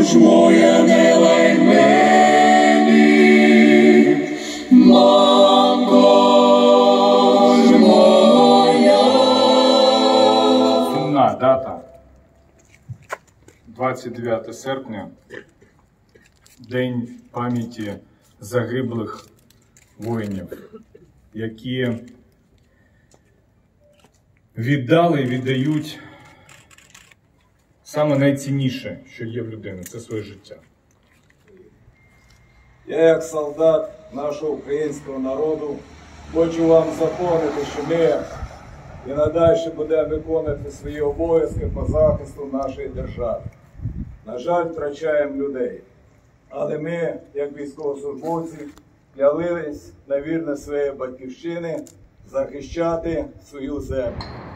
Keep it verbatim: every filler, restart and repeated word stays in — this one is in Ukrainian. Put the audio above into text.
ж моя, не лай мені, мамко ж моя. Сумна дата. двадцять дев'яте серпня. День пам'яті загиблих воїнів, які віддали і віддають саме найцінніше, що є в людини – це своє життя. Я, як солдат нашого українського народу, хочу вам запевнити, що ми і надалі будемо виконувати свої обов'язки по захисту нашої держави. На жаль, втрачаємо людей, але ми, як військовослужбовці, клялись на вірність своєї батьківщини захищати свою землю.